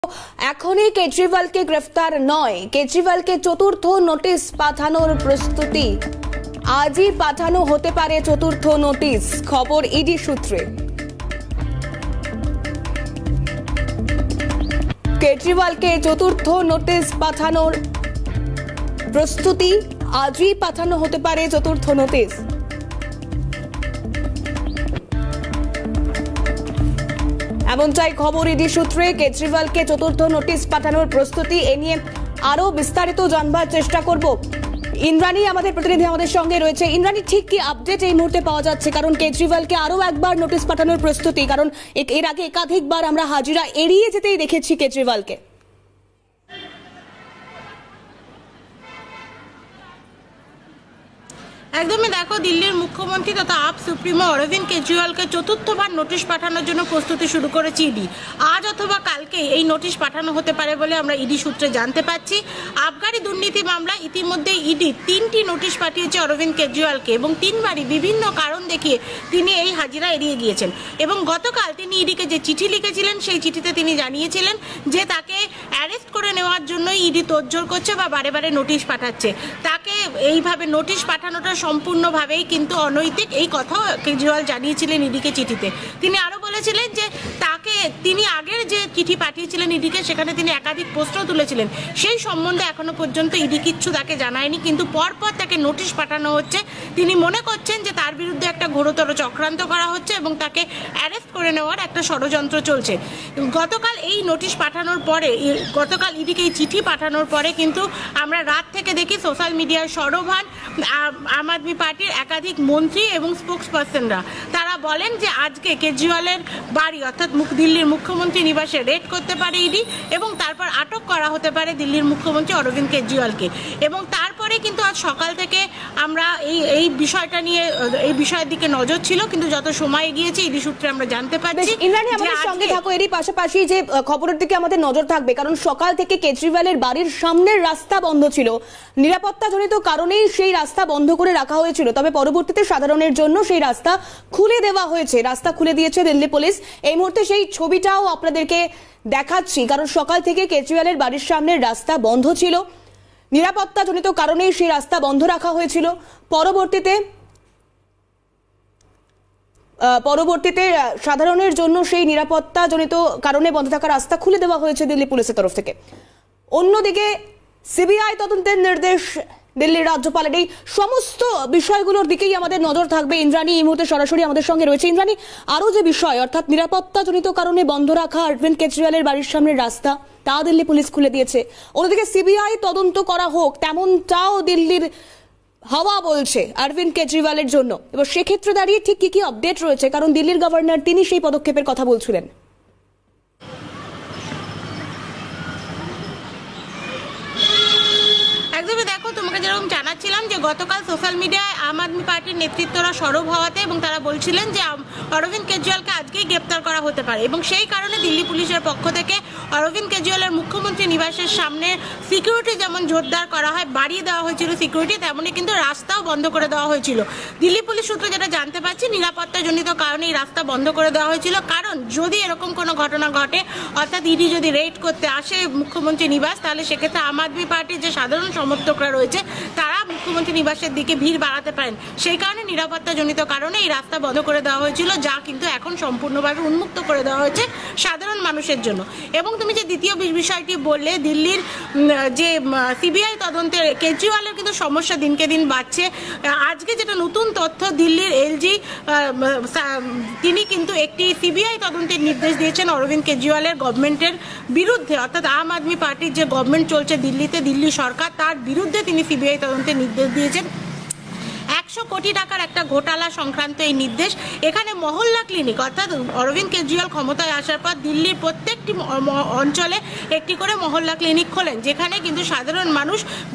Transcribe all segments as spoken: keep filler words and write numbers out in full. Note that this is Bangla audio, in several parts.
এখনই কেজরিওয়ালকে গ্রেফতার নয়, কেজরিওয়ালকে চতুর্থ নোটিশ পাঠানোর প্রস্তুতি। আজই পাঠানো হতে পারে চতুর্থ নোটিশ, খবর ইডি সূত্রে। কেজরিওয়ালকে চতুর্থ নোটিশ পাঠানোর প্রস্তুতি, আজই পাঠানো হতে পারে চতুর্থ নোটিশ। এমনটাই খবর ইডি সূত্রে। কেজরিওয়ালকে চতুর্থ নোটিশ পাঠানোর প্রস্তুতি, এ নিয়ে আরো বিস্তারিত জানবার চেষ্টা করব। ইন্দ্রাণী আমাদের প্রতিনিধি আমাদের সঙ্গে রয়েছে। ইন্দ্রাণী, ঠিক কি আপডেট এই মুহূর্তে পাওয়া যাচ্ছে? কারণ কেজরিওয়ালকে আরো একবার নোটিশ পাঠানোর প্রস্তুতি, কারণ এর আগে একাধিকবার আমরা হাজিরা এড়িয়ে যেতেই দেখেছি কেজরিওয়ালকে। একদমই দেখো, দিল্লির মুখ্যমন্ত্রী তথা আপ সুপ্রিমো অরবিন্দ কেজরিওয়ালকে চতুর্থবার নোটিশ পাঠানোর জন্য প্রস্তুতি শুরু করেছে ইডি। আজ অথবা কালকে এই নোটিশ পাঠানো হতে পারে বলে আমরা ইডি সূত্রে জানতে পাচ্ছি। আবগারি দুর্নীতি মামলা ইতিমধ্যে ইডি তিনটি নোটিশ পাঠিয়েছে অরবিন্দ কেজরিওয়ালকে, এবং তিনবারই বিভিন্ন কারণ দেখিয়ে তিনি এই হাজিরা এড়িয়ে গিয়েছেন। এবং গতকাল তিনি ইডিকে যে চিঠি লিখেছিলেন, সেই চিঠিতে তিনি জানিয়েছিলেন যে তাকে অ্যারেস্ট করে নেওয়ার জন্যই ইডি তোড়জোড় করছে বা বারে বারে নোটিশ পাঠাচ্ছে। তাকে এইভাবে নোটিশ পাঠানোটা সম্পূর্ণভাবেই কিন্তু অনৈতিক, এই কথাও কেজরিওয়াল জানিয়েছিলেন ইডিকে চিঠিতে। তিনি আরও বলেছিলেন যে তাকে তিনি আগের যে চিঠি পাঠিয়েছিলেন ইডিকে, সেখানে তিনি একাধিক প্রশ্ন তুলেছিলেন, সেই সম্বন্ধে এখনো পর্যন্ত ইডি কিচ্ছু তাকে জানায়নি, কিন্তু পরপর তাকে নোটিশ পাঠানো হচ্ছে। তিনি মনে করছেন যে তার বিরুদ্ধে একটা ঘোরতর চক্রান্ত করা হচ্ছে এবং তাকে অ্যারেস্ট করে নেওয়ার একটা ষড়যন্ত্র চলছে। গতকাল এই নোটিশ পাঠানোর পরে, গতকাল ইডিকে এই চিঠি পাঠানোর পরে কিন্তু আমরা রাত থেকে দেখি সোশ্যাল মিডিয়ার সরভান আম আদমি পার্টির একাধিক মন্ত্রী এবং স্পোক্স পার্সনরা তারা বলেন যে আজকে কেজরিওয়ালের বাড়ি অর্থাৎ দিল্লির মুখ্যমন্ত্রী নিবাসে রেড করতে পারে ইডি, এবং তারপর আটক করা হতে পারে দিল্লির মুখ্যমন্ত্রী অরবিন্দ কেজরিওয়ালকে। এবং তারপরে কিন্তু আজ সকাল থেকে আমরা এই এই বিষয়টা নিয়ে এই বিষয়ের দিকে নজর ছিল, কিন্তু যত সময় গিয়েছে ইডি সূত্রে আমরা জানতে পারছি। ইন্দ্রাণী, আমাদের সঙ্গে থাকো, এরই পাশাপাশি যে খবরের দিকে আমাদের নজর থাকবে, কারণ সকাল থেকে কেজরিওয়ালের বাড়ির সামনের রাস্তা বন্ধ ছিল, নিরাপত্তাজনিত কারণেই সেই রাস্তা বন্ধ করে রাখা হয়েছিল। তবে পরবর্তীতে সাধারণের জন্য সেই রাস্তা খুলে দেওয়া হয়েছে, রাস্তা খুলে দিয়েছে দিল্লি পুলিশ। এই মুহূর্তে সেই ছবিটাও আপনাদেরকে দেখাচ্ছি, কারণ সকাল থেকে কেজরিওয়ালের বাড়ির সামনের রাস্তা বন্ধ ছিল, নিরাপত্তাজনিত কারণেই সেই রাস্তা বন্ধ রাখা হয়েছিল। পরবর্তীতে পরবর্তীতে সাধারণের জন্য সেই নিরাপত্তাজনিত কারণে বন্ধ থাকা রাস্তা খুলে দেওয়া হয়েছে দিল্লি পুলিশের তরফ থেকে। অন্যদিকে সিবিআই তদন্তের নির্দেশ দিল্লির রাজ্যপালের। এই সমস্ত বিষয়গুলোর দিকেই আমাদের নজর থাকবে। ইন্দ্রাণী এই মুহূর্তে সরাসরি আমাদের সঙ্গে রয়েছে। ইন্দ্রাণী, আরো যে বিষয় অর্থাৎ নিরাপত্তাজনিত কারণে বন্ধ রাখা অরবিন্দ কেজরিওয়ালের বাড়ির সামনের রাস্তা, তা দিল্লি পুলিশ খুলে দিয়েছে। অন্যদিকে সিবিআই তদন্ত করা হোক, তেমনটাও দিল্লির হাওয়া বলছে অরবিন্দ কেজরিওয়ালের জন্য। এবার সেক্ষেত্রে দাঁড়িয়ে ঠিক কি কি আপডেট রয়েছে, কারণ দিল্লির গভর্নর তিনি সেই পদক্ষেপের কথা বলছিলেন। একদমই দেখো, তোমাকে যেরকম জানাচ্ছিলাম যে গতকাল সোশ্যাল মিডিয়ায় আম আদমি পার্টির নেতৃত্বরা সরব হওয়াতে এবং তারা বলছিলেন যে অরবিন্দ কেজরিওয়ালকে আজকেই গ্রেপ্তার করা হতে পারে, এবং সেই কারণে দিল্লি পুলিশের পক্ষ থেকে অরবিন্দ কেজরিওয়ালের মুখ্যমন্ত্রী নিবাসের সামনে সিকিউরিটি যেমন জোরদার করা হয়, বাড়িয়ে দেওয়া হয়েছিল সিকিউরিটি, তেমনই কিন্তু রাস্তাও বন্ধ করে দেওয়া হয়েছিল। দিল্লি পুলিশ সূত্রে যেটা জানতে পারছি, নিরাপত্তাজনিত কারণে এই রাস্তা বন্ধ করে দেওয়া হয়েছিল, কারণ যদি এরকম কোনো ঘটনা ঘটে, অর্থাৎ ইডি যদি রেড করতে আসে মুখ্যমন্ত্রী নিবাস, তাহলে সেক্ষেত্রে আম আদমি পার্টির যে সাধারণ সমর্থকরা রয়েছে তারা মুখ্যমন্ত্রী নিবাসের দিকে ভিড় বাড়াতে পারেন। সেই কারণে নিরাপত্তাজনিত কারণে এই রাস্তা বন্ধ করে দেওয়া হয়েছিল, যা কিন্তু এখন সম্পূর্ণভাবে উন্মুক্ত করে দেওয়া হয়েছে সাধারণ মানুষের জন্য। এবং তুমি যে দ্বিতীয় বিষয়টি বললে, দিল্লির যে সিবিআই তদন্তের কেজরিওয়ালের কিন্তু সমস্যা দিনকে দিন বাড়ছে। আজকে যেটা নতুন তথ্য, দিল্লির এলজি তিনি কিন্তু একটি সিবিআই তদন্তের নির্দেশ দিয়েছেন অরবিন্দ কেজরিওয়ালের গভর্নমেন্টের বিরুদ্ধে, অর্থাৎ আম আদমি পার্টির যে গভর্নমেন্ট চলছে দিল্লিতে, দিল্লি সরকার, তার বিরুদ্ধে তিনি সিবিআই তদন্তের নির্দেশ দিয়েছেন। একশো কোটি টাকার একটা ঘোটালা সংক্রান্ত এই নির্দেশ। এখানে মহল্লা ক্লিনিক, অর্থাৎ অরবিন্দ কেজরিওয়াল ক্ষমতায় আসার পর দিল্লির প্রত্যেকটি অঞ্চলে একটি করে মহল্লা ক্লিনিক খোলেন, যেখানে কিন্তু সাধারণ মানুষ বিনামূল্যে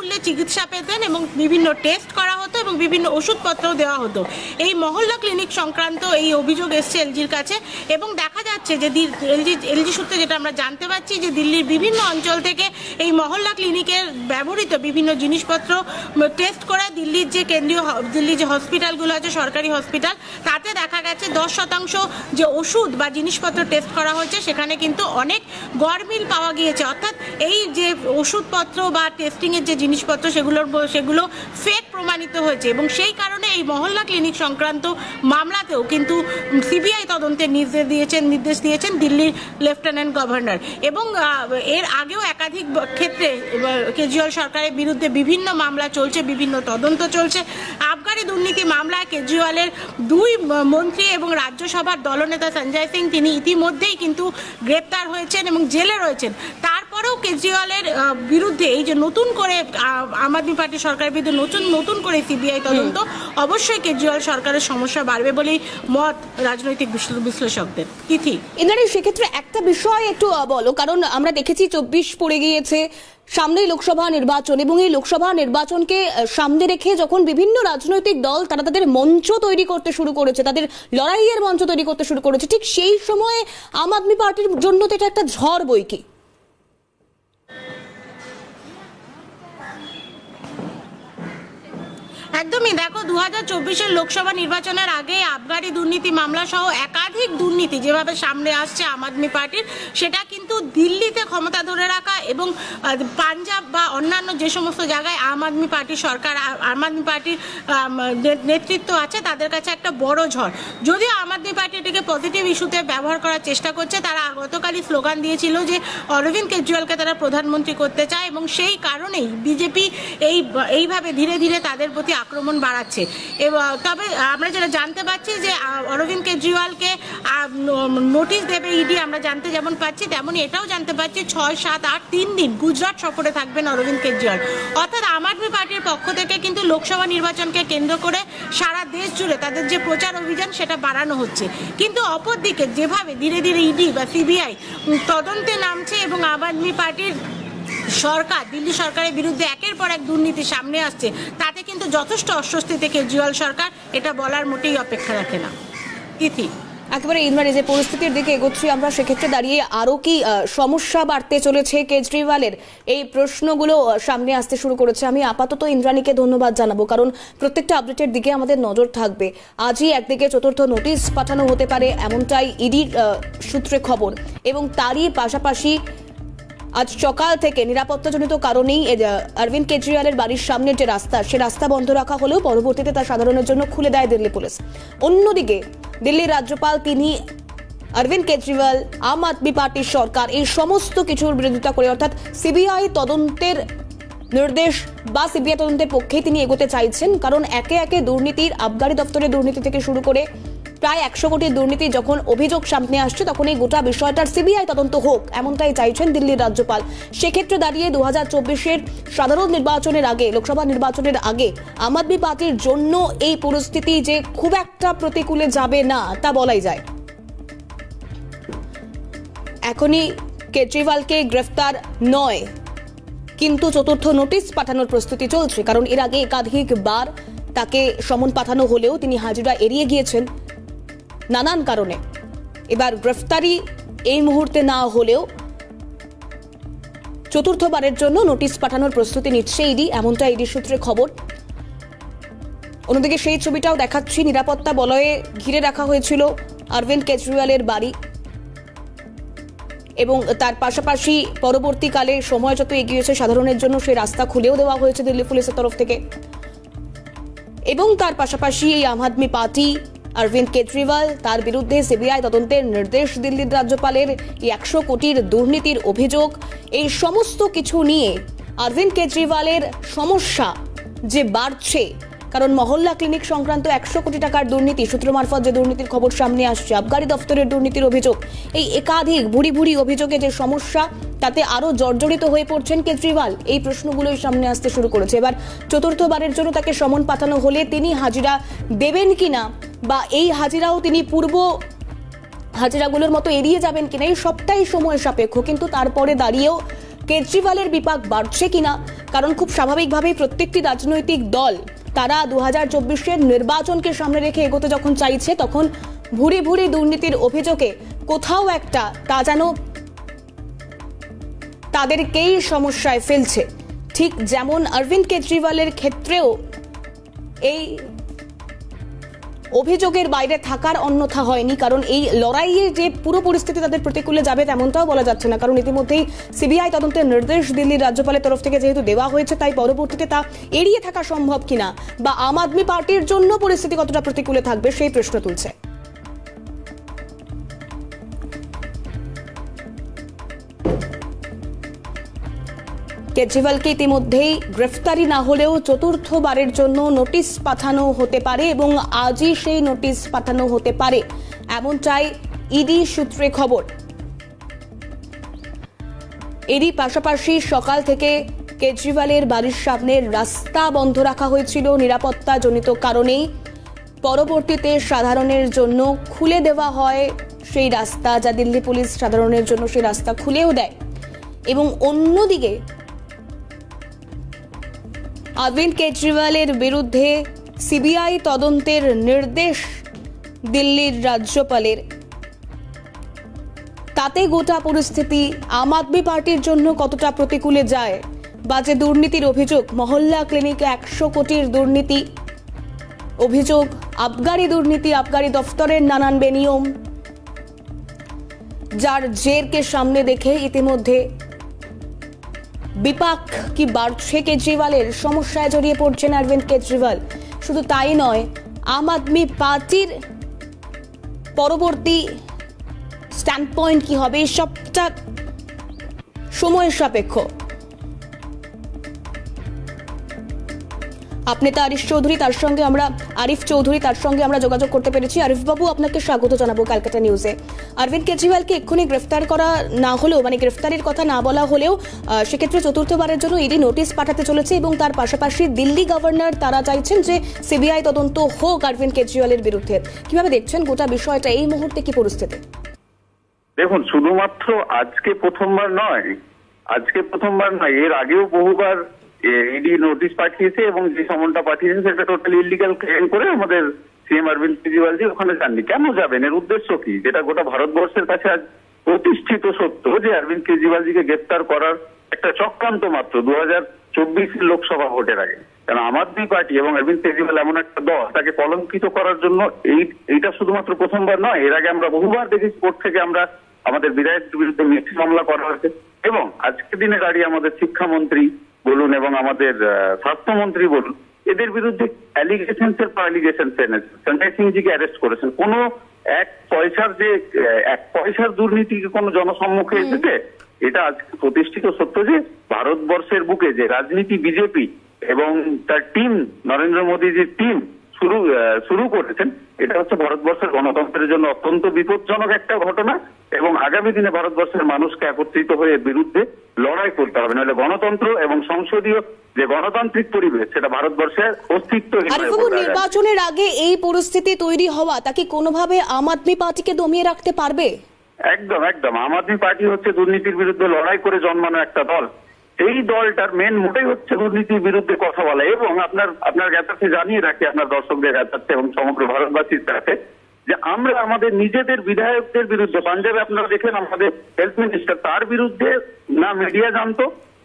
বিনামূল্যে চিকিৎসা পেতেন এবং বিভিন্ন টেস্ট করা হতো এবং বিভিন্ন ওষুধপত্রও দেওয়া হতো। এই মহল্লা ক্লিনিক সংক্রান্ত এই অভিযোগ এসছে এলজির কাছে এবং দেখা যাচ্ছে যে এলজি এলজি সূত্রে যেটা আমরা জানতে পারছি যে দিল্লির বিভিন্ন অঞ্চল থেকে এই মহল্লা ক্লিনিকের ব্যবহৃত বিভিন্ন জিনিসপত্র টেস্ট করা দিল্লির যে কেন্দ্রীয় দিল্লির যে হসপিটালগুলো আছে সরকারি হসপিটাল তাতে দেখা গেছে দশ শতাংশ যে ওষুধ বা জিনিসপত্র টেস্ট করা হয়েছে সেখানে কিন্তু অনেক গরমিল পাওয়া গিয়েছে, অর্থাৎ এই যে ওষুধপত্র বা টেস্টিংয়ের যে জিনিসপত্র সেগুলোর সেগুলো ফেক প্রমাণিত হয়েছে এবং সেই কারণে এই মহল্লা ক্লিনিক সংক্রান্ত মামলাতেও কিন্তু সিবিআই তদন্তের নির্দেশ দিয়েছেন নির্দেশ দিয়েছেন দিল্লির লেফটেন্যান্ট গভর্নর এবং এর আগেও একাধিক ক্ষেত্রে কেজরিওয়াল সরকারের বিরুদ্ধে বিভিন্ন মামলা চলছে, বিভিন্ন তদন্ত চলছে। আবগারি দুর্নীতি মামলায় কেজরিওয়ালের দুই মন্ত্রী এবং রাজ্যসভার দলনেতা সঞ্জয় সিং তিনি ইতিমধ্যেই কিন্তু গ্রেপ্তার হয়েছেন এবং জেলে রয়েছেন। তারপরেও কেজরিওয়ালের বিরুদ্ধে এই যে নতুন করে আম আদমি পার্টি সরকারের বিরুদ্ধে নতুন নতুন করে সিবিআই তদন্ত অবশ্যই কেজরিওয়াল সরকারের সমস্যা বাড়বে বলেই মত রাজনৈতিক বিশ্লেষকদের। তিথি, ইন্দ্রাণী, সেক্ষেত্রে একটা বিষয় একটু বলো, কারণ আমরা দেখেছি চব্বিশ পড়ে গিয়েছে, সামনেই লোকসভা নির্বাচন এবং এই লোকসভা নির্বাচনকে সামনে রেখে যখন বিভিন্ন রাজনৈতিক দল তারা তাদের মঞ্চ তৈরি করতে শুরু করেছে, তাদের লড়াইয়ের মঞ্চ তৈরি করতে শুরু করেছে, ঠিক সেই সময়ে আম আদমি পার্টির জন্য তো এটা একটা ঝড় বই কি? একদমই, দেখো দু হাজার চব্বিশের লোকসভা নির্বাচনের আগে আবগারি দুর্নীতি মামলা সহ একাধিক দুর্নীতি যেভাবে সামনে আসছে আম আদমি পার্টির, সেটা কিন্তু দিল্লিতে ক্ষমতা ধরে রাখা এবং পাঞ্জাব বা অন্যান্য যে সমস্ত জায়গায় আম আদমি পার্টির সরকার আম আদমি পার্টির নেতৃত্ব আছে তাদের কাছে একটা বড় ঝড়। যদিও আম আদমি পার্টি এটিকে পজিটিভ ইস্যুতে ব্যবহার করার চেষ্টা করছে, তারা গতকালই স্লোগান দিয়েছিল যে অরবিন্দ কেজরিওয়ালকে তারা প্রধানমন্ত্রী করতে চায় এবং সেই কারণেই বিজেপি এই এইভাবে ধীরে ধীরে তাদের প্রতি আক্রমণ বাড়াচ্ছে। তবে আমরা যেটা জানতে পারছি যে অরবিন্দ কেজরিওয়ালকে নোটিশ দেবে ইডি, আমরা জানতে যেমন পাচ্ছি তেমনই এটাও জানতে পারছি ছয় সাত আট তিন দিন গুজরাট সফরে থাকবেন অরবিন্দ কেজরিওয়াল। অর্থাৎ আম আদমি পার্টির পক্ষ থেকে কিন্তু লোকসভা নির্বাচনকে কেন্দ্র করে সারা দেশ জুড়ে তাদের যে প্রচার অভিযান সেটা বাড়ানো হচ্ছে, কিন্তু অপরদিকে যেভাবে ধীরে ধীরে ইডি বা সিবিআই তদন্তে নামছে এবং আম আদমি পার্টির সরকার দিল্লি সরকারের বিরুদ্ধে একের পর এক দুর্নীতি সামনে আসছে, তাতে কিন্তু যথেষ্ট অস্বস্তিতে কেজরিওয়াল সরকার, এটা বলার মোটেই অপেক্ষা রাখে না। তিথি, একেবারে ইন্দ্রাণী, যে পরিস্থিতির দিকে এগোচ্ছি আমরা সেক্ষেত্রে দাঁড়িয়ে আরো কি সমস্যা বাড়তে চলেছে কেজরিওয়ালের, এই প্রশ্নগুলো সামনে আসতে শুরু করেছে। আমি আপাতত ইন্দ্রাণীকে ধন্যবাদ জানাবো, কারণ প্রত্যেকটা আপডেটের দিকে আমাদের নজর থাকবে। আজই একদিকে চতুর্থ নোটিশ পাঠানো হতে পারে এমনটাই ইডির সূত্রে খবর এবং তারই পাশাপাশি আজ সকাল থেকে নিরাপত্তাজনিত কারণেই অরবিন্দ কেজরিওয়ালের বাড়ির সামনের যে রাস্তা সে রাস্তা বন্ধ রাখা হলেও পরবর্তীতে তা সাধারণের জন্য খুলে দেয় দিল্লি পুলিশ। অন্যদিকে দিল্লির রাজ্যপাল তিনি অরবিন্দ কেজরিওয়াল, আম আদমি পার্টির সরকার এই সমস্ত কিছুর বিরোধিতা করে, অর্থাৎ সিবিআই তদন্তের নির্দেশ বা সিবিআই তদন্তের পক্ষেই তিনি এগোতে চাইছেন, কারণ একে একে দুর্নীতির আবগারি দপ্তরের দুর্নীতি থেকে শুরু করে প্রায় একশো কোটির দুর্নীতি যখন অভিযোগ সামনে আসছে তখন এই গোটা বিষয়টার সিবিআই তদন্ত হোক এমনটাই চাইছেন দিল্লির রাজ্যপাল। সেক্ষেত্রে দাঁড়িয়ে দু হাজার চব্বিশের সাধারণ নির্বাচনের আগে, লোকসভা নির্বাচনের আগে আম আদমি পার্টির জন্য এই পরিস্থিতি যে খুব একটা প্রতিকূলে যাবে না তা বলাই যায়। এখনই কেজরিওয়ালকে গ্রেফতার নয়, কিন্তু চতুর্থ নোটিশ পাঠানোর প্রস্তুতি চলছে, কারণ এর আগে একাধিকবার তাকে সমন পাঠানো হলেও তিনি হাজিরা এড়িয়ে গিয়েছেন নানান কারণে। এবার গ্রেফতারি এই মুহূর্তে না হলেও চতুর্থবারের জন্য নোটিশ পাঠানোর প্রস্তুতি নিচ্ছে ইডি, এমনটা ইডি সূত্রে খবর। অন্যদিকে সেই ছবিটাও দেখাচ্ছি, নিরাপত্তা বলয়ে ঘিরে রাখা হয়েছিল অরবিন্দ কেজরিওয়ালের বাড়ি এবং তার পাশাপাশি পরবর্তীকালে সময় যত এগিয়েছে সাধারণের জন্য সেই রাস্তা খুলেও দেওয়া হয়েছে দিল্লি পুলিশের তরফ থেকে। এবং তার পাশাপাশি এই আম আদমি পার্টি, অরবিন্দ কেজরিওয়াল, তার বিরুদ্ধে সিবিআই তদন্তের নির্দেশ দিল্লির রাজ্যপালের, এই একশো কোটির দুর্নীতির অভিযোগ, এই সমস্ত কিছু নিয়ে অরবিন্দ কেজরিওয়ালের সমস্যা যে বাড়ছে, কারণ মহল্লা ক্লিনিক সংক্রান্ত একশো কোটি টাকার দুর্নীতি সূত্র মারফত যে দুর্নীতির খবর সামনে আসছে, আবগারি দপ্তরের দুর্নীতির অভিযোগ, এই একাধিক ভুরি ভুরি অভিযোগে যে সমস্যা তাতে আরো জর্জরিত হয়ে পড়ছেন কেজরিওয়াল, এই প্রশ্নগুলোই সামনে আসতে শুরু করেছে। এবার চতুর্থবারের জন্য তাকে সমন পাঠানো হলে তিনি হাজিরা দেবেন কিনা বা এই হাজিরাও তিনি পূর্ব হাজিরাগুলোর মতো এড়িয়ে যাবেন কিনা এই সবটাই সময় সাপেক্ষ, কিন্তু তারপরে দাঁড়িয়েও কেজরিওয়ালের বিপাক বাড়ছে কিনা, কারণ খুব স্বাভাবিকভাবেই প্রত্যেকটি রাজনৈতিক দল তারা দু হাজার চব্বিশের নির্বাচনকে সামনে রেখে এগোতে যখন চাইছে, তখন ভুরি ভুরি দুর্নীতির অভিযোগে কোথাও একটা তা যেন তাদেরকেই সমস্যায় ফেলছে। ঠিক যেমন অরবিন্দ কেজরিওয়ালের ক্ষেত্রেও এই অভিযোগের বাইরে থাকার অন্যথা হয়নি, কারণ এই লড়াইয়ে যে পুরো পরিস্থিতি তাদের প্রতিকূলে যাবে তেমনটাও বলা যাচ্ছে না, কারণ ইতিমধ্যেই সিবিআই তদন্তের নির্দেশ দিল্লির রাজ্যপালের তরফ থেকে যেহেতু দেওয়া হয়েছে, তাই পরবর্তীতে তা এড়িয়ে থাকা সম্ভব কিনা বা আম আদমি পার্টির জন্য পরিস্থিতি কতটা প্রতিকূলে থাকবে সেই প্রশ্ন তুলছে। কেজরিওয়ালকে ইতিমধ্যেই গ্রেফতারি না হলেও চতুর্থবারের জন্য নোটিশ পাঠানো হতে পারে এবং আজই সেই নোটিশ পাঠানো হতে পারে, এমনটাই ইডি সূত্রে খবর। এরই পাশাপাশি সকাল থেকে কেজরিওয়ালের বাড়ির সামনের রাস্তা বন্ধ রাখা হয়েছিল নিরাপত্তা জনিত কারণেই। পরবর্তীতে সাধারণের জন্য খুলে দেওয়া হয় সেই রাস্তা, যা দিল্লি পুলিশ সাধারণের জন্য সেই রাস্তা খুলেও দেয়। এবং অন্যদিকে অরবিন্দ কেজরিওয়ালের বিরুদ্ধে সিবিআই তদন্তের নির্দেশ দিল্লির রাজ্যপালের, তাতে গোটা পরিস্থিতি আম আদমি পার্টির জন্য কতটা প্রতিকূলে যায় বা যে দুর্নীতির অভিযোগ, মহল্লা ক্লিনিকে একশো কোটির দুর্নীতি অভিযোগ, আবগারি দুর্নীতি, আবগারি দফতরের নানান বেনিয়ম, যার জেরকে সামনে দেখে ইতিমধ্যে বিপাক কি বাড়ছে কেজরিওয়ালের, সমস্যায় জড়িয়ে পড়ছেন অরবিন্দ কেজরিওয়াল। শুধু তাই নয়, আম আদমি পার্টির পরবর্তী স্ট্যান্ড পয়েন্ট কি হবে সবটা সময় সাপেক্ষ। আপনি তো আরিফ চৌধুরী, তার সঙ্গে আমরা আরিফ চৌধুরী তার সঙ্গে আমরা যোগাযোগ করতে পেরেছি। আরিফ বাবু, আপনাকে স্বাগত জানাবো ক্যালকাটা নিউজে। অরবিন্দ কেজরিওয়ালকে এক্ষুনি গ্রেফতার করা না হলেও, মানে গ্রেফতারির কথা না বলা হলেও, সেক্ষেত্রে চতুর্থবারের জন্য ইডি নোটিশ পাঠাতে চলেছে এবং তার পাশাপাশি দিল্লি গভর্নর তারা চাইছেন যে সিবিআই তদন্ত হোক অরবিন্দ কেজরিওয়ালের বিরুদ্ধে। কিভাবে দেখছেন গোটা বিষয়টা, এই মুহূর্তে কি পরিস্থিতি? দেখুন, শুধুমাত্র আজকে প্রথমবার নয়, আজকে প্রথমবার নয়, এর আগেও বহুবার ইডি নোটিশ পাঠিয়েছে এবং যে সমনটা পাঠিয়েছে সেটা টোটালি ইলিগাল ক্লেম করে আমাদের সিএম অরবিন্দ কেজরিওয়ালজি ওখানে যাননি। কেন যাবেন? এর উদ্দেশ্য কি? যেটা গোটা ভারতবর্ষের কাছে আজ প্রতিষ্ঠিত সত্য যে অরবিন্দ কেজরিওয়ালজিকে গ্রেফতার করার একটা চক্রান্ত মাত্র দু হাজার চব্বিশের লোকসভা ভোটের আগে। কারণ আম আদমি পার্টি এবং অরবিন্দ কেজরিওয়াল এমন একটা দল, তাকে কলঙ্কিত করার জন্য এই এইটা শুধুমাত্র প্রথমবার নয়, এর আগে আমরা বহুবার দেখেছি কোর্ট থেকে আমরা আমাদের বিধায়কের বিরুদ্ধে মিথ্যা মামলা করা হয়েছে এবং আজকের দিনে দাঁড়িয়ে আমাদের শিক্ষামন্ত্রী বলুন এবং আমাদের স্বাস্থ্যমন্ত্রী বলুন, এদের বিরুদ্ধে অ্যালিগেশন এর পর অ্যালিগেশন এনেছে। সঞ্জয় সিংজিকে অ্যারেস্ট করেছেন। কোন এক পয়সার যে এক পয়সার দুর্নীতিকে কোন জনসম্মুখে এসেছে? এটা আজকে প্রতিষ্ঠিত সত্য যে ভারতবর্ষের বুকে যে রাজনীতি বিজেপি এবং তার টিম, নরেন্দ্র মোদীজির টিম শুরু শুরু করেছেন, এটা হচ্ছে ভারতবর্ষের গণতন্ত্রের জন্য অত্যন্ত বিপজ্জনক একটা ঘটনা এবং আগামী দিনে ভারতবর্ষের মানুষকে একত্রিত হয়ে এর বিরুদ্ধে লড়াই করতে হবে, নাহলে গণতন্ত্র এবং সংসদীয় যে গণতান্ত্রিক পরিবেশ সেটা ভারতবর্ষের অস্তিত্ব। নির্বাচনের আগে এই পরিস্থিতি তৈরি হওয়া তা কি কোনোভাবে আম আদমি পার্টিকে দমিয়ে রাখতে পারবে? একদম একদম আম আদমি পার্টি হচ্ছে দুর্নীতির বিরুদ্ধে লড়াই করে জন্মানো একটা দল। এই দলটার মেন মোটেই হচ্ছে দুর্নীতির বিরুদ্ধে কথা বলা এবং আপনার আপনার কাছে জানিয়ে রাখি, আপনার দর্শকদের কাছে এবং সমগ্র ভারতবাসীর কাছে, যে আমরা আমাদের নিজেদের বিধায়কদের বিরুদ্ধে, পাঞ্জাবে আপনারা দেখেন আমাদের হেলথ মিনিস্টার, তার বিরুদ্ধে না মিডিয়া জানতো,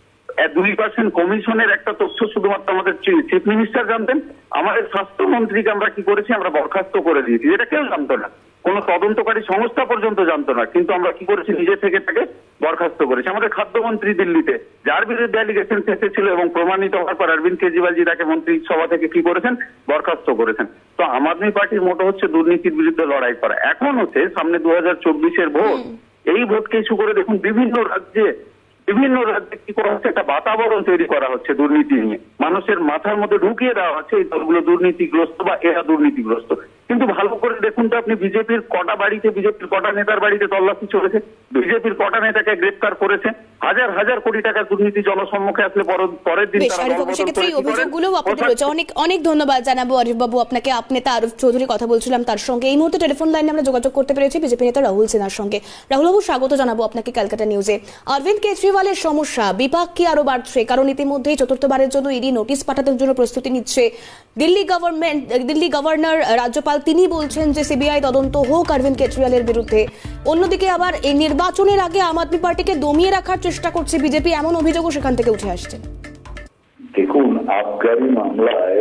দুই পার্সেন্ট কমিশনের একটা তথ্য শুধুমাত্র আমাদের চিফ মিনিস্টার জানতেন। আমাদের স্বাস্থ্যমন্ত্রীকে আমরা কি করেছি, আমরা বরখাস্ত করে দিয়েছি, যেটা কেউ জানতো না, কোন তদন্তকারী সংস্থা পর্যন্ত জানতো না, কিন্তু আমরা কি করেছি, নিজে থেকে তাকে বরখাস্ত করেছি। আমাদের খাদ্যমন্ত্রী দিল্লিতে, যার বিরুদ্ধে অ্যালিগেশন এসেছিল এবং প্রমাণিত হওয়ার পর অরবিন্দ কেজরিওয়ালজি তাকে মন্ত্রিসভা থেকে কি করেছেন, বরখাস্ত করেছেন। তো আম আদমি পার্টির মোটো হচ্ছে দুর্নীতির বিরুদ্ধে লড়াই করা। এখন হচ্ছে সামনে দু হাজার চব্বিশের ভোট, এই ভোটকে ইস্যু করে দেখুন বিভিন্ন রাজ্যে বিভিন্ন রাজ্যে কি করা হচ্ছে, একটা বাতাবরণ তৈরি করা হচ্ছে দুর্নীতি নিয়ে, মানুষের মাথার মধ্যে ঢুকিয়ে দেওয়া হচ্ছে এই দলগুলো দুর্নীতিগ্রস্ত বা এরা দুর্নীতিগ্রস্ত। কিন্তু ভালো করে দেখুন তো আপনি, বিজেপির কটা বাড়িতে, বিজেপির কটা নেতার বাড়িতে তল্লাশি চলেছে, বিজেপির কটা নেতাকে গ্রেফতার করেছে, হাজার হাজার কোটি টাকা দুর্নীতি জনসম্মুখে আসলে পর- পরের দিন বেশ, তারা আরিফ বাবু, দলবদল সেক্ষেত্রে করে এই কি করেন? অভিযোগগুলো আপনাদের কোথায়- রয়েছে। অনেক অনেক ধন্যবাদ জানাবো আরিফ বাবু আপনাকে। আপনি নেতা আরিফ চৌধুরী কথা বলছিলাম তার সঙ্গে। এই মুহূর্তে টেলিফোন লাইনে আমরা যোগাযোগ করতে পেরেছি বিজেপি নেতা রাহুল সিনহার সঙ্গে। রাহুল বাবু, স্বাগত জানাবো আপনাকে ক্যালকাটা নিউজে। অরবিন্দ কেজরিওয়ালের সমস্যা, বিপাক কি আরো বাড়ছে? কারণ ইতিমধ্যেই চতুর্থবারের জন্য ইডি নোটিশ পাঠানোর জন্য প্রস্তুতি নিচ্ছে দিল্লি গভর্নমেন্ট। দিল্লি গভর্নর রাজ্যপাল তিনি বলছেন যে সিবিআই তদন্ত হোক অরবিন্দ কেজরিওয়ালের বিরুদ্ধে। অন্যদিকে আবার এই নির্বাচনের আগে আম আদমি পার্টিকে দমিয়ে রাখার চেষ্টা করছে বিজেপি, এমন অভিযোগও সেখান থেকে উঠে আসছে। দেখুন, আবগারি মামলায়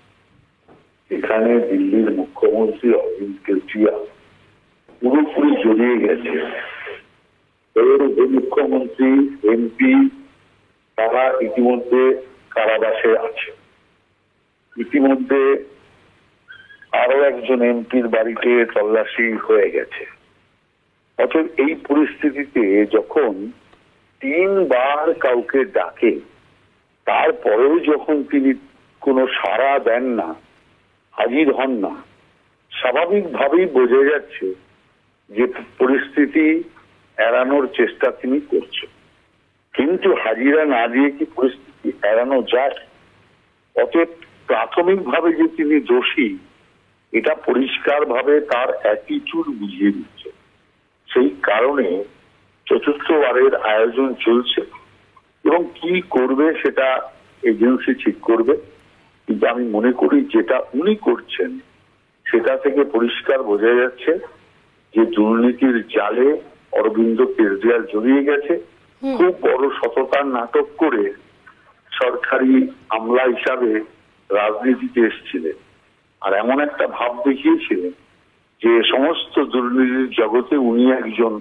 এখানে দিল্লির মুখ্যমন্ত্রী অরবিন্দ কেজরিওয়াল পুরোপুরি জড়িয়ে গেছে। এর উপমুখ্যমন্ত্রী, এমপি তারা ইতিমধ্যে কারাবাসে আছে। ইতিমধ্যে আরো একজন এমপির বাড়িতে তল্লাশি হয়ে গেছে। অতএব এই পরিস্থিতিতে যখন তিনবার কাউকে ডাকে, তারপরেও যখন তিনি কোনো সাড়া দেন না, হাজির হন না, স্বাভাবিকভাবেই বোঝা যাচ্ছে যে পরিস্থিতি এড়ানোর চেষ্টা তিনি করছেন। কিন্তু হাজিরা না দিয়ে কি পরিস্থিতি এড়ানো যায়? অতএব প্রাথমিকভাবে যে তিনি দোষী, এটা পরিষ্কারভাবে তার অ্যাটিটিউড বুঝিয়ে দিচ্ছে। সেই কারণে চতুর্থবারের আয়োজন চলছে এবং কি করবে সেটা এজেন্সি ঠিক করবে। কিন্তু আমি মনে করি যেটা উনি করছেন সেটা থেকে পরিষ্কার বোঝা যাচ্ছে যে দুর্নীতির জালে অরবিন্দ কেজরিওয়াল জড়িয়ে গেছে। খুব বড় সততার নাটক করে সরকারি আমলা হিসাবে রাজনীতিতে এসেছিলেন, আর এমন একটা ভাব দেখিয়েছিলেন যে সমস্ত দুর্নীতির জগতে উনি একজন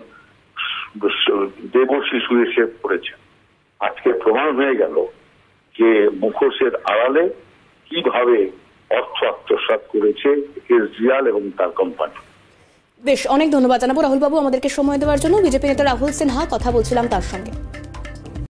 দেবশিশু এসে পড়েছেন। আজকে প্রমাণ হয়ে গেল যে মুখোশের আড়ালে কিভাবে অর্থ আত্মসাৎ করেছে কেজরিওয়াল এবং তার কোম্পানি। বেশ, অনেক ধন্যবাদ জানাবো রাহুল বাবু আমাদেরকে সময় দেওয়ার জন্য। বিজেপি নেতা রাহুল সিনহা কথা বলছিলাম তার সঙ্গে।